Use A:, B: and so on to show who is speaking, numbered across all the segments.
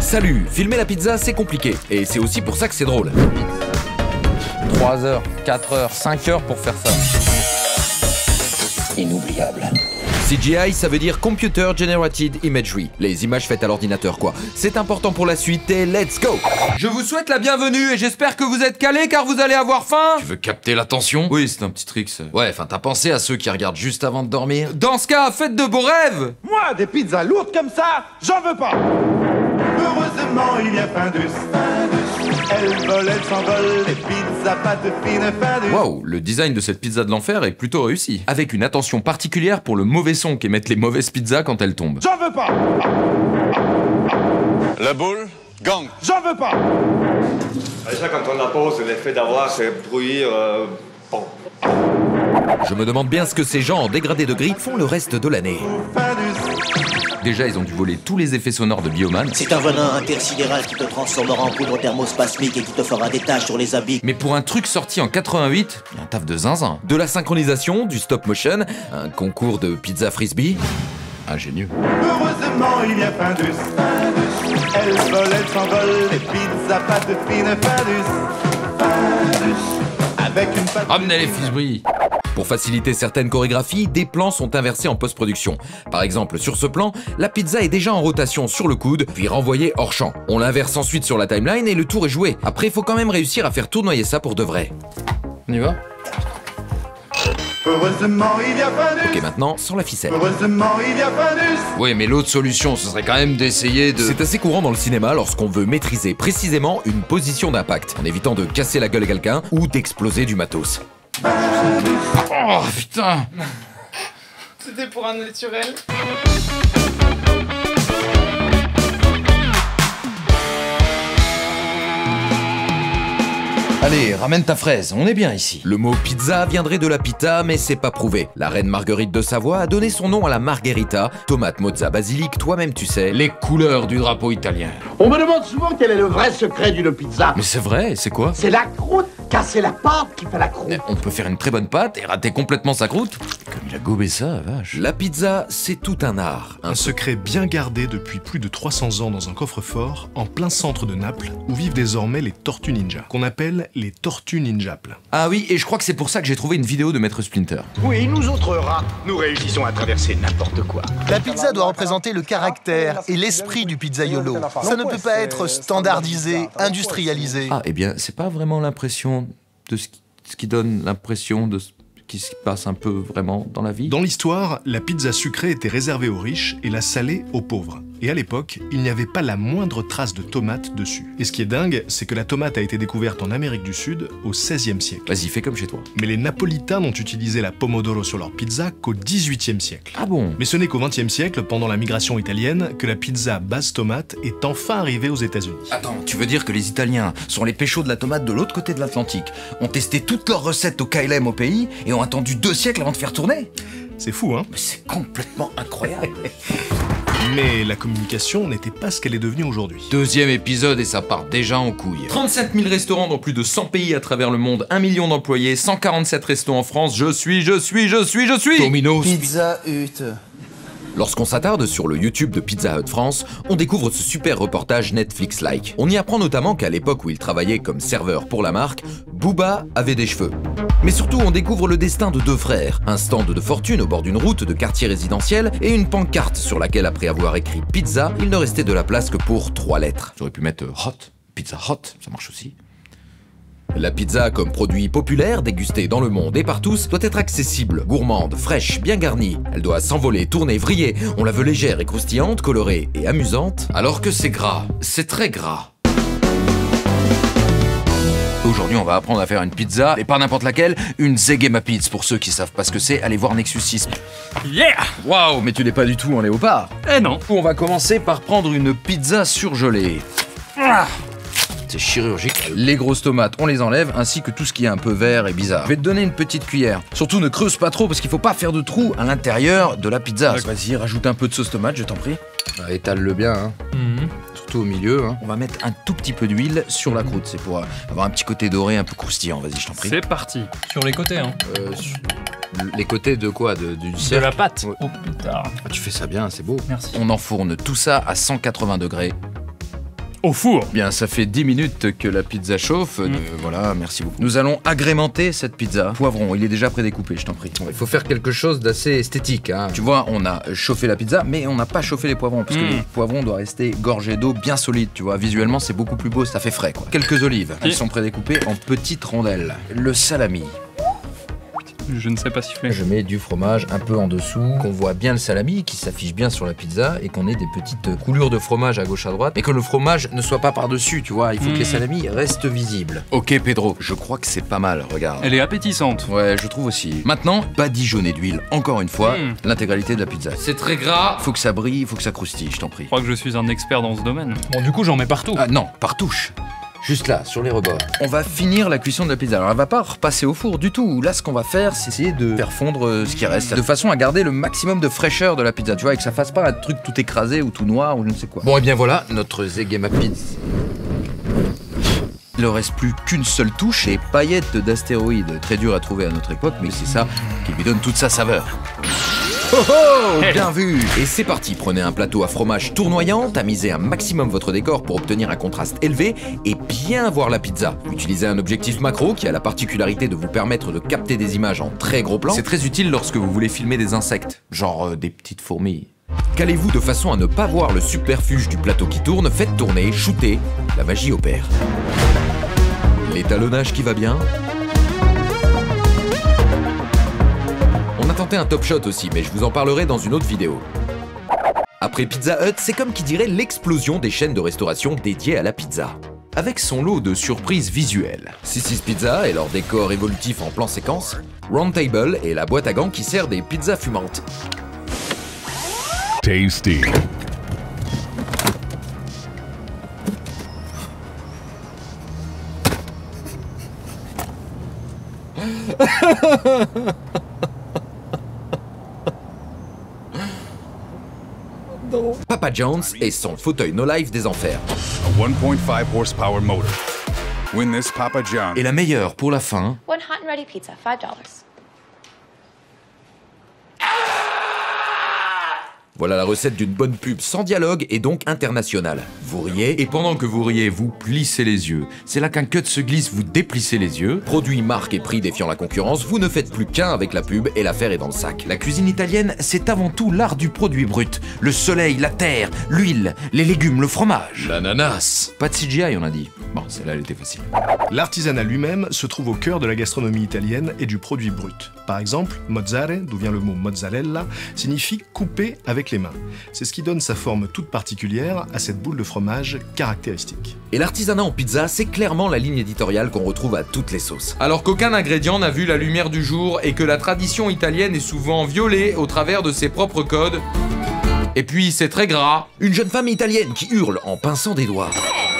A: Salut, filmer la pizza c'est compliqué, et c'est aussi pour ça que c'est drôle.
B: 3 heures, 4 heures, 5 heures pour faire ça.
C: Inoubliable.
A: CGI, ça veut dire Computer Generated Imagery, les images faites à l'ordinateur quoi. C'est important pour la suite et let's go.
B: Je vous souhaite la bienvenue et j'espère que vous êtes calés car vous allez avoir faim.
A: Tu veux capter l'attention?
B: Oui, c'est un petit trick ça.
A: Ouais, enfin t'as pensé à ceux qui regardent juste avant de dormir?
B: Dans ce cas, faites de beaux rêves.
D: Moi, des pizzas lourdes comme ça, j'en veux pas. Heureusement, il y a Findus. Elle vole, elle s'envole, les pizzas pâte fine Findus.
B: Waouh, le design de cette pizza de l'enfer est plutôt réussi. Avec une attention particulière pour le mauvais son qu'émettent les mauvaises pizzas quand elles tombent.
D: J'en veux pas.
E: La boule, gang.
D: J'en veux pas.
F: Déjà, quand on la pose, l'effet d'avoir ce bruit, bon.
A: Je me demande bien ce que ces gens en dégradé de gris font le reste de l'année.
B: Déjà, ils ont dû voler tous les effets sonores de Bioman.
C: C'est un venin intersidéral qui te transformera en poudre thermospasmique et qui te fera des taches sur les habits.
B: Mais pour un truc sorti en 88, il y a un taf de zinzin.
A: De la synchronisation, du stop motion, un concours de pizza frisbee.
B: Ingénieux.
D: Heureusement, il y a Findus. Elle vole, elle s'envole, les pizzas pâte fine Findus. Avec une pâte.
B: Ramenez les frisbees.
A: Pour faciliter certaines chorégraphies, des plans sont inversés en post-production. Par exemple, sur ce plan, la pizza est déjà en rotation sur le coude, puis renvoyée hors champ. On l'inverse ensuite sur la timeline et le tour est joué. Après, il faut quand même réussir à faire tournoyer ça pour de vrai.
B: On y va?
D: Heureusement, il y a Findus.
A: Ok, maintenant, sans la ficelle.
D: Heureusement, il y a Findus.
B: Oui, mais l'autre solution, ce serait quand même d'essayer de...
A: C'est assez courant dans le cinéma lorsqu'on veut maîtriser précisément une position d'impact, en évitant de casser la gueule à quelqu'un ou d'exploser du matos.
B: Oh, putain.
G: C'était pour un naturel.
B: Allez, ramène ta fraise, on est bien ici.
A: Le mot pizza viendrait de la pita, mais c'est pas prouvé. La reine Marguerite de Savoie a donné son nom à la margherita, tomate, mozza, basilic, toi-même tu sais.
B: Les couleurs du drapeau italien.
H: On me demande souvent quel est le vrai secret d'une pizza.
B: Mais c'est vrai, c'est quoi?
H: C'est la croûte, casser la pâte qui fait la croûte.
B: On peut faire une très bonne pâte et rater complètement sa croûte. Comme il a gobé ça, vache.
A: La pizza, c'est tout un art.
I: Un secret bien gardé depuis plus de 300 ans dans un coffre-fort, en plein centre de Naples, où vivent désormais les tortues ninja, qu'on appelle les tortues ninjaples.
B: Ah oui, et je crois que c'est pour ça que j'ai trouvé une vidéo de Maître Splinter.
H: Oui, nous autres rats, nous réussissons à traverser n'importe quoi.
J: La pizza doit représenter le caractère et l'esprit du pizzaiolo. Ça ne peut pas être standardisé, industrialisé.
B: Ah, eh bien, c'est pas vraiment l'impression de ce qui donne l'impression de ce qui se passe un peu vraiment dans la vie.
I: Dans l'histoire, la pizza sucrée était réservée aux riches et la salée aux pauvres. Et à l'époque, il n'y avait pas la moindre trace de tomate dessus. Et ce qui est dingue, c'est que la tomate a été découverte en Amérique du Sud au XVIe siècle.
B: Vas-y, fais comme chez toi.
I: Mais les Napolitains n'ont utilisé la pomodoro sur leur pizza qu'au XVIIIe siècle.
B: Ah bon?
I: Mais ce n'est qu'au XXe siècle, pendant la migration italienne, que la pizza base tomate est enfin arrivée aux États-Unis.
B: Attends, tu veux dire que les Italiens sont les péchos de la tomate de l'autre côté de l'Atlantique, ont testé toutes leurs recettes au KLM au pays et ont attendu 2 siècles avant de faire tourner?
I: C'est fou, hein?
B: Mais c'est complètement incroyable.
I: Mais la communication n'était pas ce qu'elle est devenue aujourd'hui.
B: Deuxième épisode et ça part déjà en couille. 37 000 restaurants dans plus de 100 pays à travers le monde, 1 million d'employés, 147 restos en France, je suis Domino's.
J: Pizza Hut.
A: Lorsqu'on s'attarde sur le YouTube de Pizza Hut France, on découvre ce super reportage Netflix-like. On y apprend notamment qu'à l'époque où il travaillait comme serveur pour la marque, Booba avait des cheveux. Mais surtout, on découvre le destin de 2 frères, un stand de fortune au bord d'une route de quartier résidentiel et une pancarte sur laquelle, après avoir écrit pizza, il ne restait de la place que pour 3 lettres.
B: J'aurais pu mettre hot, pizza hot, ça marche aussi.
A: La pizza comme produit populaire, dégusté dans le monde et par tous, doit être accessible, gourmande, fraîche, bien garnie. Elle doit s'envoler, tourner, vriller. On la veut légère et croustillante, colorée et amusante.
B: Alors que c'est gras, c'est très gras. Aujourd'hui, on va apprendre à faire une pizza, et pas n'importe laquelle, une Zegema Pizza. Pour ceux qui savent pas ce que c'est, allez voir Nexus 6.
G: Yeah!
B: Waouh, mais tu n'es pas du tout en léopard.
G: Eh non.
B: On va commencer par prendre une pizza surgelée. C'est chirurgique. Les grosses tomates, on les enlève, ainsi que tout ce qui est un peu vert et bizarre. Je vais te donner une petite cuillère. Surtout, ne creuse pas trop, parce qu'il faut pas faire de trous à l'intérieur de la pizza. Vas-y, rajoute un peu de sauce tomate, je t'en prie. Étale-le bien, hein. Surtout au milieu, hein. On va mettre un tout petit peu d'huile sur la croûte. C'est pour avoir un petit côté doré, un peu croustillant. Vas-y, je t'en prie.
G: C'est parti. Sur les côtés, hein.
B: Les côtés de quoi? Du
G: De
B: cercle?
G: la pâte.
B: Ouais.
G: Oh putain.
B: Ah, tu fais ça bien, c'est beau.
G: Merci.
B: On enfourne tout ça à 180 degrés
G: au four.
B: Bien, ça fait 10 minutes que la pizza chauffe. Voilà, merci beaucoup. Nous allons agrémenter cette pizza. Poivron, il est déjà prédécoupé, je t'en prie. Il faut faire quelque chose d'assez esthétique. Hein. Tu vois, on a chauffé la pizza, mais on n'a pas chauffé les poivrons, parce que les poivrons doivent rester gorgés d'eau bien solide, tu vois. Visuellement, c'est beaucoup plus beau, ça fait frais, quoi. Quelques olives, elles sont prédécoupées en petites rondelles. Le salami.
G: Je ne sais pas siffler.
B: Je mets du fromage un peu en dessous, qu'on voit bien le salami, qui s'affiche bien sur la pizza, et qu'on ait des petites coulures de fromage à gauche à droite, mais que le fromage ne soit pas par-dessus, tu vois. Il faut que les salamis restent visibles. Ok, Pedro, je crois que c'est pas mal, regarde.
G: Elle est appétissante.
B: Ouais, je trouve aussi. Maintenant, badigeonner d'huile, encore une fois, l'intégralité de la pizza. C'est très gras, faut que ça brille, faut que ça croustille, je t'en prie.
G: Je crois que je suis un expert dans ce domaine. Bon, du coup, j'en mets partout.
B: Ah non, par touche. Juste là, sur les rebords. On va finir la cuisson de la pizza. Alors, elle va pas repasser au four du tout. Là, ce qu'on va faire, c'est essayer de faire fondre ce qui reste, de façon à garder le maximum de fraîcheur de la pizza, tu vois, et que ça fasse pas un truc tout écrasé ou tout noir ou je ne sais quoi. Bon, et bien voilà, notre Zegema pizza. Il ne reste plus qu'une seule touche, les paillettes d'astéroïdes. Très dur à trouver à notre époque, mais c'est ça qui lui donne toute sa saveur. Oh oh, bien vu. Et c'est parti, prenez un plateau à fromage tournoyant, tamisez un maximum votre décor pour obtenir un contraste élevé et bien voir la pizza. Utilisez un objectif macro qui a la particularité de vous permettre de capter des images en très gros plan. C'est très utile lorsque vous voulez filmer des insectes, genre des petites fourmis. Calez-vous de façon à ne pas voir le subterfuge du plateau qui tourne, faites tourner, shootez, la magie opère. L'étalonnage qui va bien. On a tenté un top shot aussi, mais je vous en parlerai dans une autre vidéo. Après Pizza Hut, c'est comme qui dirait l'explosion des chaînes de restauration dédiées à la pizza. Avec son lot de surprises visuelles. Sissy's Pizza et leur décor évolutif en plan séquence, Round Table et la boîte à gants qui sert des pizzas fumantes.
E: Tasty.
A: Papa John's et son fauteuil No Life des enfers.
E: A 1.5 horsepower motor. Win this Papa John.
A: Et la meilleure pour la fin.
K: One hot and ready pizza, $5.
A: Voilà la recette d'une bonne pub sans dialogue et donc internationale. Vous riez, et pendant que vous riez, vous plissez les yeux. C'est là qu'un cut se glisse, vous déplissez les yeux. Produit, marque et prix défiant la concurrence, vous ne faites plus qu'un avec la pub et l'affaire est dans le sac. La cuisine italienne, c'est avant tout l'art du produit brut. Le soleil, la terre, l'huile, les légumes, le fromage. L'ananas. Pas de CGI, on a dit. Bon, celle-là, elle était facile.
I: L'artisanat lui-même se trouve au cœur de la gastronomie italienne et du produit brut. Par exemple, mozzare, d'où vient le mot mozzarella, signifie couper avec les mains. C'est ce qui donne sa forme toute particulière à cette boule de fromage caractéristique.
A: Et l'artisanat en pizza, c'est clairement la ligne éditoriale qu'on retrouve à toutes les sauces. Alors qu'aucun ingrédient n'a vu la lumière du jour et que la tradition italienne est souvent violée au travers de ses propres codes. Et puis c'est très gras. Une jeune femme italienne qui hurle en pinçant des doigts.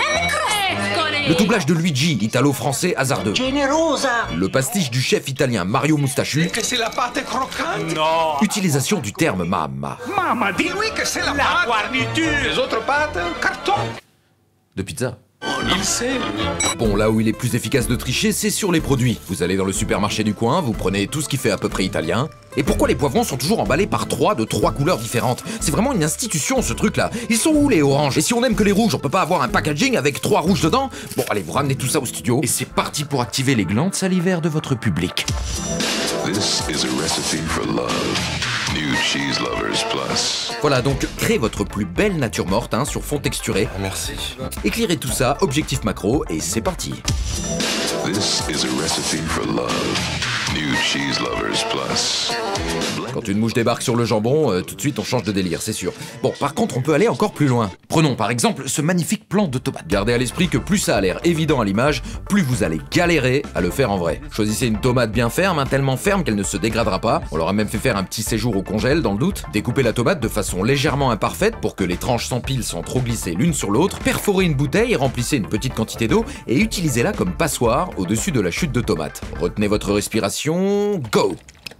A: Le doublage de Luigi, italo-français hasardeux. Le pastiche du chef italien Mario Mustachu.
L: Que c'est la pâte croquante. Non.
A: Utilisation du terme mamma.
L: Mamma, dis-lui que c'est la garniture. Les autres pâtes, carton.
A: De pizza.
L: Il sait.
A: Bon, là où il est plus efficace de tricher, c'est sur les produits. Vous allez dans le supermarché du coin, vous prenez tout ce qui fait à peu près italien. Et pourquoi les poivrons sont toujours emballés par de trois couleurs différentes? C'est vraiment une institution ce truc-là. Ils sont où les oranges? Et si on aime que les rouges, on peut pas avoir un packaging avec 3 rouges dedans? Bon, allez, vous ramenez tout ça au studio. Et c'est parti pour activer les glandes salivaires de votre public.
E: This is a recipe for love. New Cheese Lovers Plus.
A: Voilà, donc créez votre plus belle nature morte hein, sur fond texturé.
B: Merci.
A: Éclairez tout ça, objectif macro, et c'est parti.
E: This is a recipe for love. New Cheese Lovers Plus.
A: Quand une mouche débarque sur le jambon, tout de suite on change de délire, c'est sûr. Bon, par contre, on peut aller encore plus loin. Prenons par exemple ce magnifique plant de tomate. Gardez à l'esprit que plus ça a l'air évident à l'image, plus vous allez galérer à le faire en vrai. Choisissez une tomate bien ferme, hein, tellement ferme qu'elle ne se dégradera pas. On leur a même fait faire un petit séjour au congèle dans le doute. Découpez la tomate de façon légèrement imparfaite pour que les tranches s'empilent sans trop glisser l'une sur l'autre. Perforez une bouteille, remplissez une petite quantité d'eau et utilisez-la comme passoire au-dessus de la chute de tomate. Retenez votre respiration, go!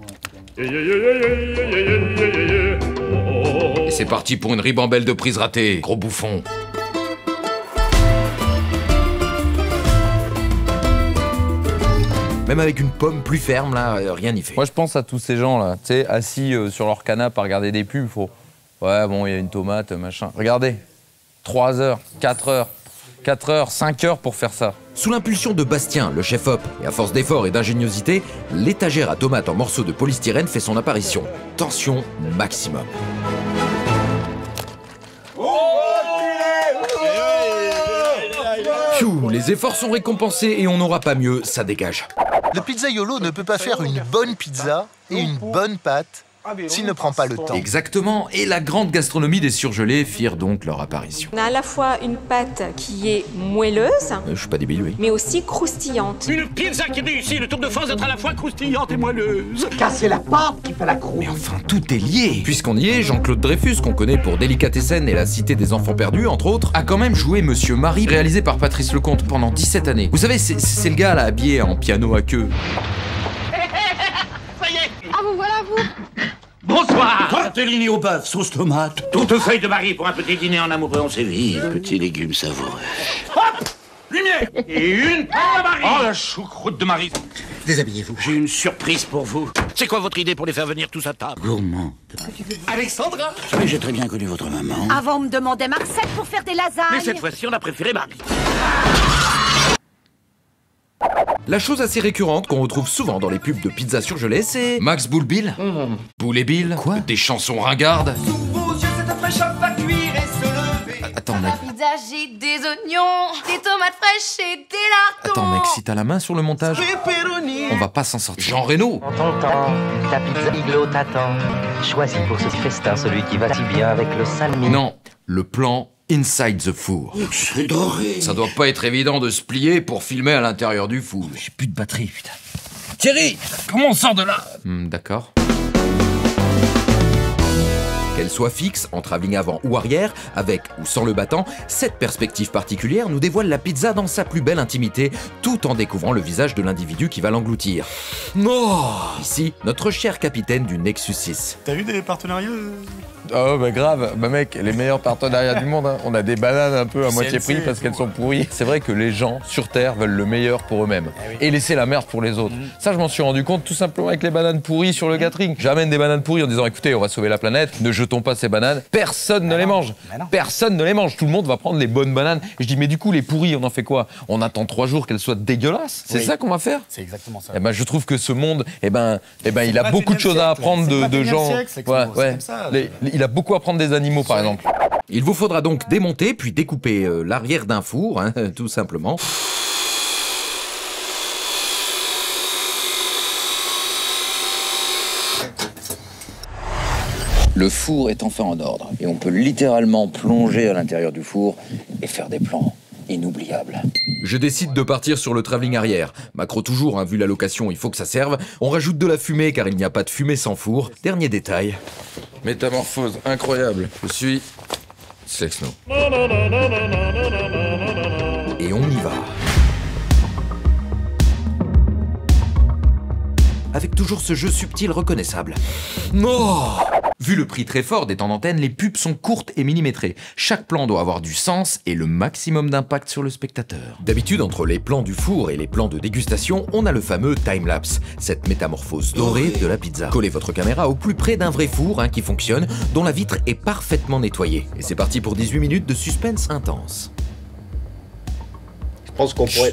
A: Et c'est parti pour une ribambelle de prises ratées, gros bouffon. Même avec une pomme plus ferme, là, rien n'y fait.
B: Moi, je pense à tous ces gens, là, tu sais, assis sur leur canapé à regarder des pubs, faut... Ouais, bon, il y a une tomate, machin. Regardez, 3 heures, 4 heures, 4 heures, 5 heures pour faire ça.
A: Sous l'impulsion de Bastien, le chef-op, et à force d'efforts et d'ingéniosité, l'étagère à tomates en morceaux de polystyrène fait son apparition. Tension maximum. Pfiou, les efforts sont récompensés et on n'aura pas mieux, ça dégage.
J: Le pizzaiolo ne peut pas faire une bonne pizza et une bonne pâte s'il ne prend pas le temps.
A: Exactement, et la grande gastronomie des surgelés firent donc leur apparition.
K: On a à la fois une pâte qui est moelleuse,
A: Je suis pas débile, oui.
K: mais aussi croustillante.
L: Une pizza qui réussit le tour de force d'être à la fois croustillante et moelleuse.
C: Car c'est la pâte qui fait la croûte.
A: Mais enfin, tout est lié. Puisqu'on y est, Jean-Claude Dreyfus, qu'on connaît pour Délicatessen et La Cité des Enfants Perdus, entre autres, a quand même joué Monsieur Marie, réalisé par Patrice Lecomte pendant 17 années. Vous savez, c'est le gars là, habillé en piano à queue.
L: Ça y est.
K: Ah vous voilà vous.
L: Bonsoir. Tortellini au bœuf, sauce tomate. Tourtefeuille de Marie pour un petit dîner en amoureux, on sévit. Petits légumes savoureux. Hop, lumière. Et une paire de Marie. Oh, la choucroute de Marie.
C: Déshabillez-vous.
L: J'ai une surprise pour vous. C'est quoi votre idée pour les faire venir tous à table? Gourmand.
C: Alexandra.
L: Vous savez, j'ai très bien connu votre maman.
M: Avant, on me demandait Marcel pour faire des lasagnes.
L: Mais cette fois-ci, on a préféré Marie.
A: La chose assez récurrente qu'on retrouve souvent dans les pubs de pizza surgelée, c'est Max Boulbil, Boule et Bill, quoi, des chansons ringardes. Attends mec,
M: La pizza, j'ai des oignons, des tomates fraîches et des lardons.
A: attends mec, si t'as la main sur le montage, on va pas s'en sortir. Jean Reno.
N: En ton temps, ta pizza iglo t'attend. Choisis pour ce festin celui qui va si bien avec le salmi.
A: Non, le plan Inside the Four.
L: C'est doré.
A: Ça doit pas être évident de se plier pour filmer à l'intérieur du four.
B: J'ai plus de batterie, putain. Thierry, comment on sort de là?
A: D'accord. Qu'elle soit fixe, en travelling avant ou arrière, avec ou sans le battant, cette perspective particulière nous dévoile la pizza dans sa plus belle intimité, tout en découvrant le visage de l'individu qui va l'engloutir. Oh, ici, notre cher capitaine du Nexus 6.
I: T'as eu des partenariats
B: Oh bah grave, bah mec, les meilleurs partenariats du monde, hein. On a des bananes un peu à moitié prix parce qu'elles sont pourries. C'est vrai que les gens sur Terre veulent le meilleur pour eux-mêmes et laisser la merde pour les autres. Ça je m'en suis rendu compte tout simplement avec les bananes pourries sur le catering. J'amène des bananes pourries en disant écoutez, on va sauver la planète, ne jetons pas ces bananes. Personne ne les mange. Personne ne les mange. Tout le monde va prendre les bonnes bananes. Et je dis mais du coup les pourries, on en fait quoi? On attend 3 jours qu'elles soient dégueulasses. C'est ça qu'on va faire?
I: C'est exactement ça.
B: Eh ben je trouve que ce monde, il a beaucoup de choses à apprendre de gens. Il a beaucoup à apprendre des animaux par exemple.
A: Il vous faudra donc démonter puis découper l'arrière d'un four, hein, tout simplement.
O: Le four est enfin en ordre et on peut littéralement plonger à l'intérieur du four et faire des plans inoubliables.
A: Je décide de partir sur le travelling arrière. Macro toujours, hein, vu la location, il faut que ça serve. On rajoute de la fumée car il n'y a pas de fumée sans four. Dernier détail.
B: Métamorphose incroyable. Je suis Slexno.
A: Et on y va. Avec toujours ce jeu subtil reconnaissable. Oh, vu le prix très fort des temps d'antenne, les pubs sont courtes et millimétrées. Chaque plan doit avoir du sens et le maximum d'impact sur le spectateur. D'habitude, entre les plans du four et les plans de dégustation, on a le fameux time-lapse, cette métamorphose dorée de la pizza. Collez votre caméra au plus près d'un vrai four qui fonctionne, dont la vitre est parfaitement nettoyée. Et c'est parti pour 18 minutes de suspense intense.
C: Je pense qu'on pourrait...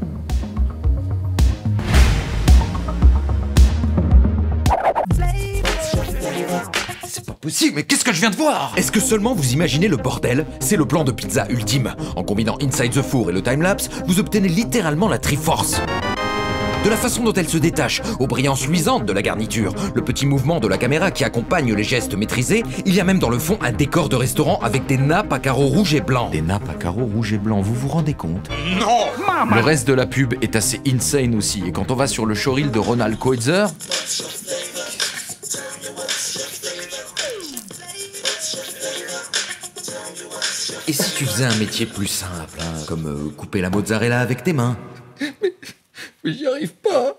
A: C'est pas possible, mais qu'est-ce que je viens de voir? Est-ce que seulement vous imaginez le bordel? C'est le plan de pizza ultime. En combinant Inside the Four et le timelapse, vous obtenez littéralement la Triforce. De la façon dont elle se détache, aux brillances luisantes de la garniture, le petit mouvement de la caméra qui accompagne les gestes maîtrisés, il y a même dans le fond un décor de restaurant avec des nappes à carreaux rouges et blancs. Des nappes à carreaux rouges et blancs, vous vous rendez compte?
L: Non, maman.
B: Le reste de la pub est assez insane aussi, et quand on va sur le showreel de Ronald Koitzer...
A: Et si tu faisais un métier plus simple, hein, comme couper la mozzarella avec tes mains?
B: Mais j'y arrive pas.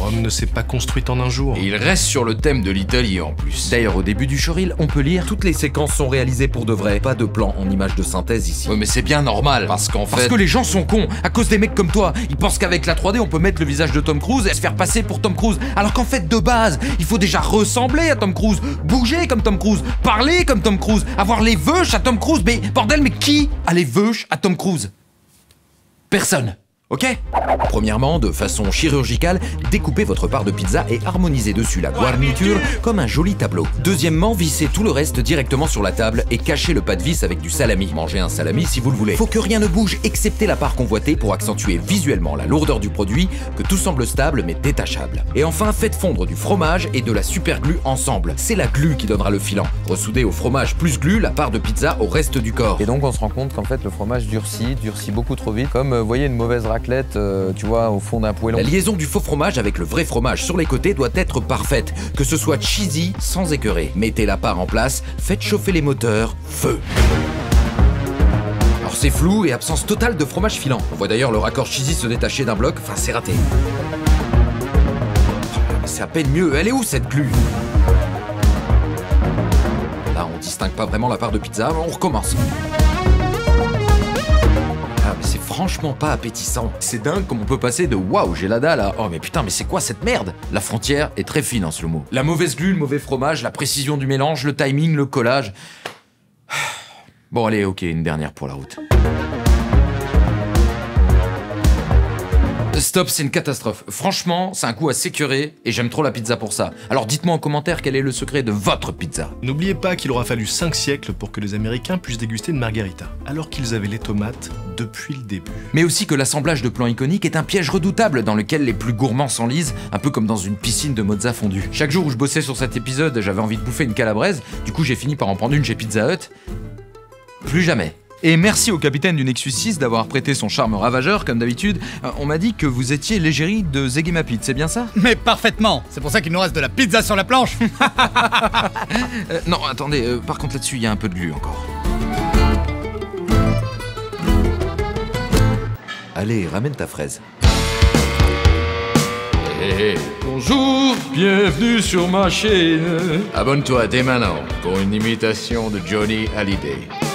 I: Rome ne s'est pas construite en un jour.
B: Et il reste sur le thème de l'Italie en plus.
A: D'ailleurs, au début du showreel, on peut lire « Toutes les séquences sont réalisées pour de vrai, pas de plan en images de synthèse ici. »
B: Ouais, mais c'est bien normal, parce qu'en fait...
A: Parce que les gens sont cons, à cause des mecs comme toi. Ils pensent qu'avec la 3D, on peut mettre le visage de Tom Cruise et se faire passer pour Tom Cruise. Alors qu'en fait, de base, il faut déjà ressembler à Tom Cruise, bouger comme Tom Cruise, parler comme Tom Cruise, avoir les veuches à Tom Cruise. Mais bordel, mais qui a les veuches à Tom Cruise? Personne. Ok? Premièrement, de façon chirurgicale, découpez votre part de pizza et harmonisez dessus la garniture comme un joli tableau. Deuxièmement, vissez tout le reste directement sur la table et cachez le pas de vis avec du salami. Mangez un salami si vous le voulez. Faut que rien ne bouge excepté la part convoitée pour accentuer visuellement la lourdeur du produit, que tout semble stable mais détachable. Et enfin, faites fondre du fromage et de la super glue ensemble. C'est la glue qui donnera le filant. Ressoudez au fromage plus glue la part de pizza au reste du corps.
P: Et donc on se rend compte qu'en fait le fromage durcit beaucoup trop vite. Comme vous voyez une mauvaise raclette, tu vois, au fond d'un poêlon.
A: La liaison du faux fromage avec le vrai fromage sur les côtés doit être parfaite, que ce soit cheesy sans écœurer. Mettez la part en place, faites chauffer les moteurs, feu. Alors c'est flou et absence totale de fromage filant. On voit d'ailleurs le raccord cheesy se détacher d'un bloc, enfin c'est raté. C'est à peine mieux, elle est où cette glue? Là on distingue pas vraiment la part de pizza, on recommence. C'est franchement pas appétissant. C'est dingue comme on peut passer de waouh, j'ai la dalle à oh mais putain, mais c'est quoi cette merde? La frontière est très fine en slow-mo. La mauvaise glue, le mauvais fromage, la précision du mélange, le timing, le collage. Bon, allez, ok, une dernière pour la route. Stop, c'est une catastrophe. Franchement, c'est un coup à s'écœurer et j'aime trop la pizza pour ça. Alors dites-moi en commentaire quel est le secret de votre pizza.
I: N'oubliez pas qu'il aura fallu 5 siècles pour que les Américains puissent déguster une margarita, alors qu'ils avaient les tomates depuis le début.
A: Mais aussi que l'assemblage de plans iconiques est un piège redoutable dans lequel les plus gourmands s'enlisent, un peu comme dans une piscine de mozza fondue. Chaque jour où je bossais sur cet épisode, j'avais envie de bouffer une calabraise, du coup j'ai fini par en prendre une chez Pizza Hut. Plus jamais.
B: Et merci au capitaine du Nexus 6 d'avoir prêté son charme ravageur, comme d'habitude. On m'a dit que vous étiez l'égérie de Zeggy Mapit, c'est bien ça?
Q: Mais parfaitement. C'est pour ça qu'il nous reste de la pizza sur la planche.
A: Non, attendez, par contre là-dessus, il y a un peu de glu encore. Allez, ramène ta fraise.
B: Hey, bonjour, bienvenue sur ma chaîne. Abonne-toi dès maintenant pour une imitation de Johnny Hallyday.